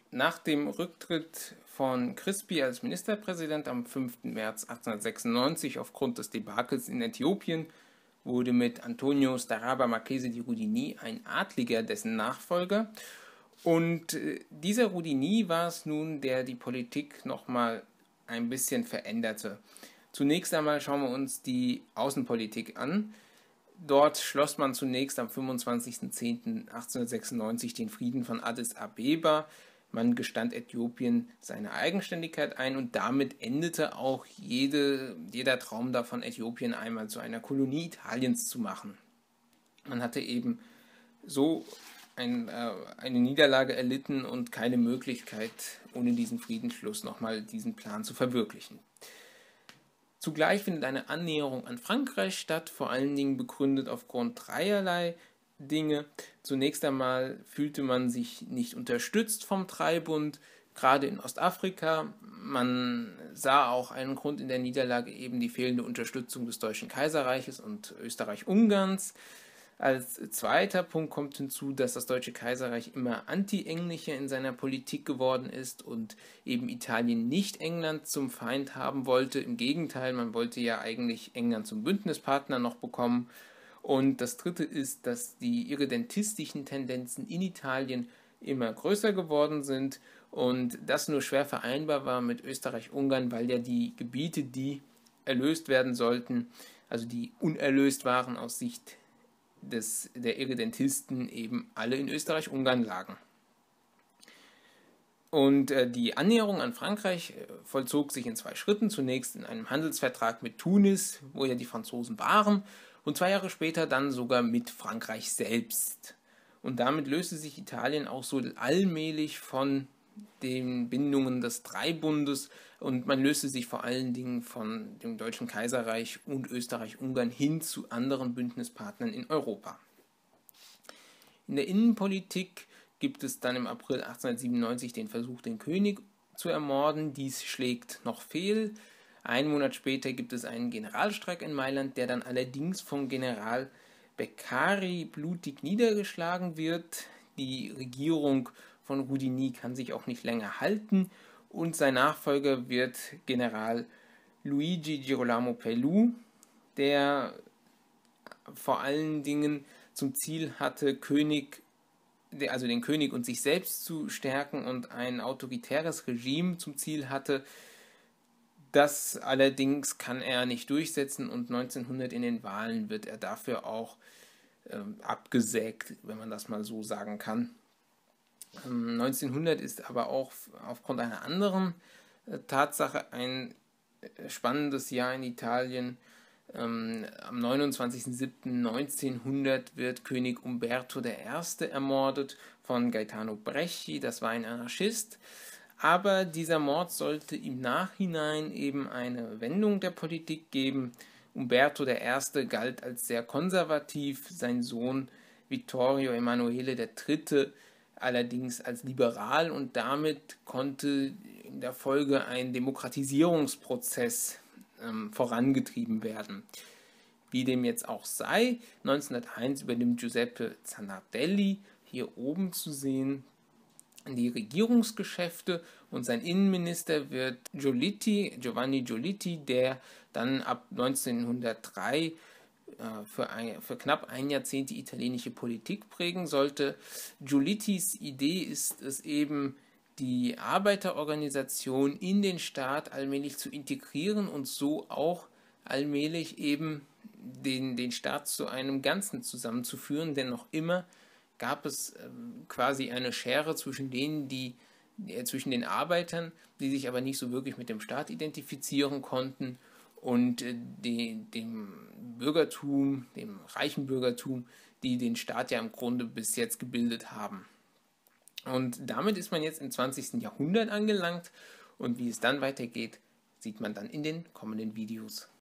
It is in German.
Nach dem Rücktritt von Crispi als Ministerpräsident am 5. März 1896 aufgrund des Debakels in Äthiopien wurde mit Antonio Staraba Marchese di Rudini ein Adliger dessen Nachfolger. Und dieser Rudini war es nun, der die Politik nochmal ein bisschen veränderte. Zunächst einmal schauen wir uns die Außenpolitik an. Dort schloss man zunächst am 25.10.1896 den Frieden von Addis Abeba. Man gestand Äthiopien seine Eigenständigkeit ein und damit endete auch jeder Traum davon, Äthiopien einmal zu einer Kolonie Italiens zu machen. Man hatte eben so eine Niederlage erlitten und keine Möglichkeit, ohne diesen Friedensschluss nochmal diesen Plan zu verwirklichen. Zugleich findet eine Annäherung an Frankreich statt, vor allen Dingen begründet aufgrund dreierlei Dinge. Zunächst einmal fühlte man sich nicht unterstützt vom Dreibund, gerade in Ostafrika. Man sah auch einen Grund in der Niederlage, eben die fehlende Unterstützung des Deutschen Kaiserreiches und Österreich-Ungarns. Als zweiter Punkt kommt hinzu, dass das Deutsche Kaiserreich immer anti-englischer in seiner Politik geworden ist und eben Italien nicht England zum Feind haben wollte. Im Gegenteil, man wollte ja eigentlich England zum Bündnispartner noch bekommen. Und das dritte ist, dass die irredentistischen Tendenzen in Italien immer größer geworden sind und das nur schwer vereinbar war mit Österreich-Ungarn, weil ja die Gebiete, die erlöst werden sollten, also die unerlöst waren aus Sicht der Irredentisten, eben alle in Österreich-Ungarn lagen. Und die Annäherung an Frankreich vollzog sich in zwei Schritten. Zunächst in einem Handelsvertrag mit Tunis, wo ja die Franzosen waren, und 2 Jahre später dann sogar mit Frankreich selbst. Und damit löste sich Italien auch so allmählich von den Bindungen des Dreibundes und man löste sich vor allen Dingen von dem Deutschen Kaiserreich und Österreich-Ungarn hin zu anderen Bündnispartnern in Europa. In der Innenpolitik gibt es dann im April 1897 den Versuch, den König zu ermorden. Dies schlägt noch fehl. Einen Monat später gibt es einen Generalstreik in Mailand, der dann allerdings vom General Beccari blutig niedergeschlagen wird. Die Regierung von Rudini kann sich auch nicht länger halten und sein Nachfolger wird General Luigi Girolamo Pelù, der vor allen Dingen zum Ziel hatte, den König und sich selbst zu stärken und ein autoritäres Regime zum Ziel hatte. Das allerdings kann er nicht durchsetzen und 1900 in den Wahlen wird er dafür auch abgesägt, wenn man das mal so sagen kann. 1900 ist aber auch aufgrund einer anderen Tatsache ein spannendes Jahr in Italien. Am 29.07.1900 wird König Umberto I. ermordet von Gaetano Bresci, das war ein Anarchist. Aber dieser Mord sollte im Nachhinein eben eine Wendung der Politik geben. Umberto I. galt als sehr konservativ, sein Sohn Vittorio Emanuele III. Allerdings als liberal und damit konnte in der Folge ein Demokratisierungsprozess vorangetrieben werden. Wie dem jetzt auch sei, 1901 übernimmt Giuseppe Zanardelli, hier oben zu sehen, die Regierungsgeschäfte und sein Innenminister wird Giovanni Giolitti, der dann ab 1903 für knapp ein Jahrzehnt die italienische Politik prägen sollte. Giolittis Idee ist es eben, die Arbeiterorganisation in den Staat allmählich zu integrieren und so auch allmählich eben den Staat zu einem Ganzen zusammenzuführen, denn noch immer gab es quasi eine Schere zwischen zwischen den Arbeitern, die sich aber nicht so wirklich mit dem Staat identifizieren konnten, und dem Bürgertum, dem reichen Bürgertum, die den Staat ja im Grunde bis jetzt gebildet haben. Und damit ist man jetzt im 20. Jahrhundert angelangt und wie es dann weitergeht, sieht man dann in den kommenden Videos.